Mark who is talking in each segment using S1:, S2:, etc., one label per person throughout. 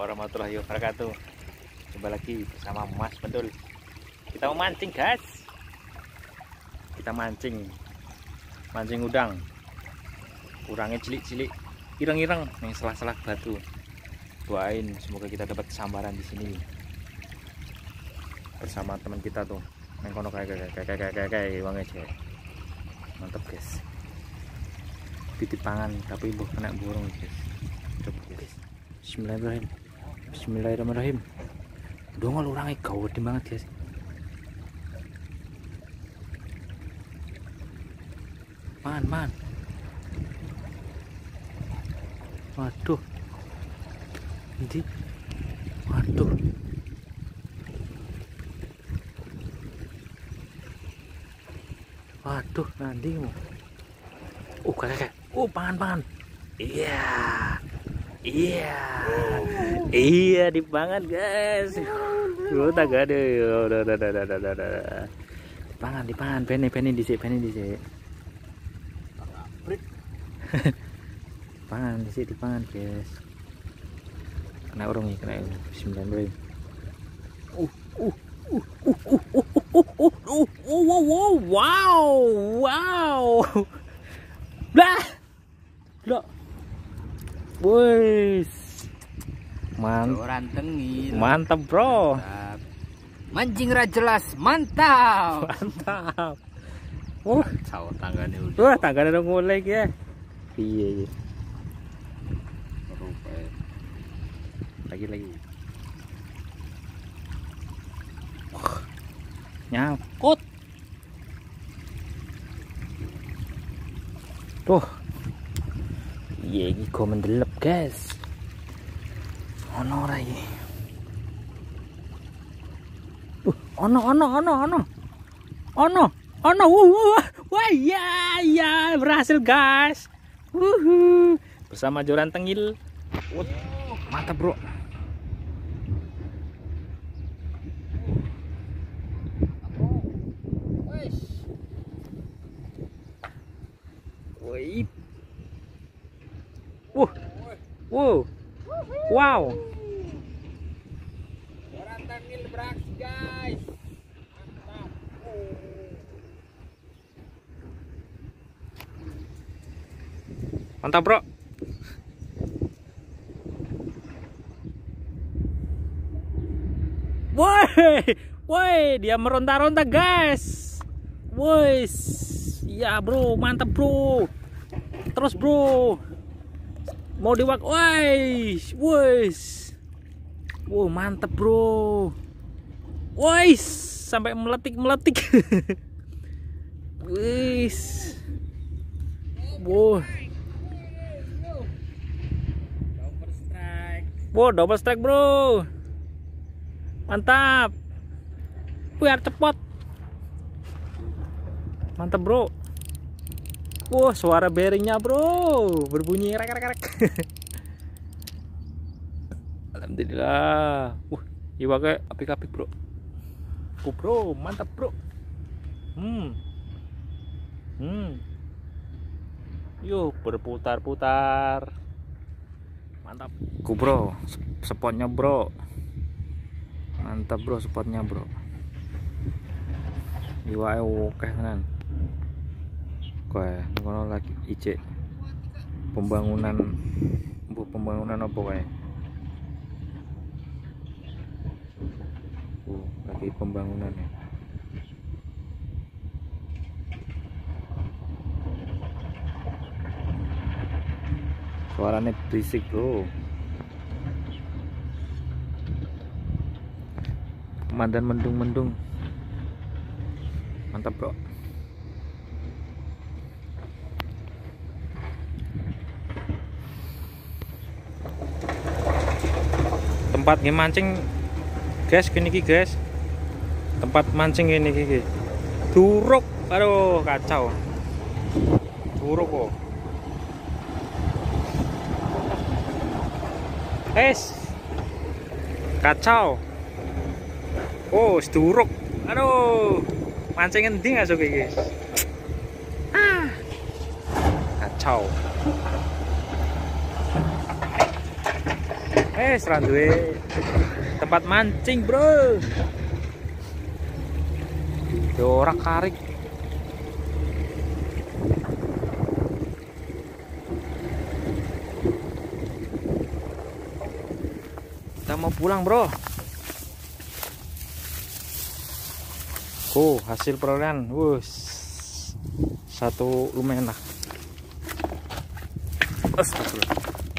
S1: warahmatullahi wabarakatuh. Jumpa lagi bersama Mas Bendul. Kita mau mancing, guys. Kita mancing udang. Kurangnya cilik-cilik, ireng-ireng yang selah-selah batu. Doain semoga kita dapat sambaran di sini bersama teman kita tuh. Neng kono kayak wong aja. Mantap, guys. Titip pangan tapi buah kena burung, guys. Coba, guys. Bismillahirrahmanirrahim. Bismillahirrahmanirrahim. Dongol orangnya gawat banget, guys. Man. Waduh. Ini. Waduh. Waduh, nanti mau. Kakak. Pangan. Iya, dipangan, guys. Tak ada. Udah. Dipangan. Penny dhisik. Pangan dhisik, dipangan, guys. Kena urung nih, kena. Bismillahirrahmanirrahim. Wow. Lah. Wes. Mantap, bro.
S2: Mancing ra jelas, mantap.
S1: Sawo tanggane udah. Tanggane udah mulai ya. Iya. Lagi. Nyangkut. Tuh. Iya, ini kok mendelep, guys. Ono ora iki. Ono. Wah, ya, berhasil, guys. Bersama joran tengil. Mantap, bro. Wow.
S2: Joran tengil beraksi, guys.
S1: Mantap, bro. Woi, dia meronta-ronta, guys. Woi, ya, bro, mantap, bro. Terus, bro. Mau diwak, woi. Wow, mantap, bro. Woi, sampai meletik. Wis. Wow. Double strike, bro. Mantap. Biar cepot. Mantap, bro. Suara bearingnya, bro, berbunyi rek. Alhamdulillah. Iwa kayak apik-apik, bro. Bro, mantap, bro. Yuk, berputar-putar. Mantap. Bro, spotnya, bro. Mantap, bro, spotnya, bro. Iwa oke kan. Ngono lagi ijek pembangunan apa kae? Lagi pembangunan ya. Suaranya berisik, bro. Pemandan mendung. Mantap, bro. Tempat mancing, guys, gini guys. Tempat mancing ini Duruk. Aduh, kacau. Duruk kok. Kacau. Duruk. Aduh. Mancing endi ngasuk iki. Kacau. Seranduwe tempat mancing, bro. Dorak karik. Kita mau pulang, bro. Hasil perolehan, satu lumayan lah. Astagfirullah.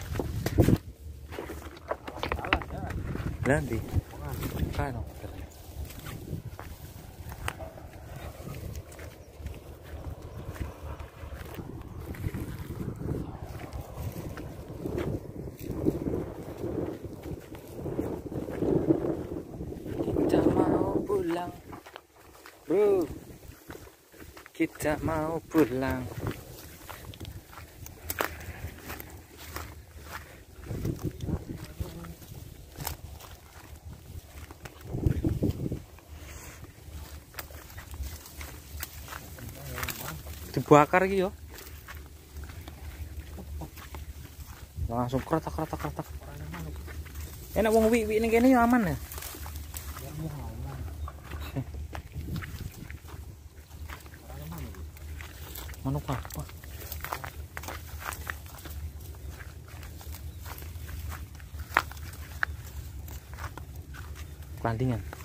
S1: Nanti kan kita mau pulang, bro. Kita mau pulang. Dibakar iki yo. Langsung kretak. Enak wong wi-wi ning kene yo aman ya. Manuk apa? Kelandingan.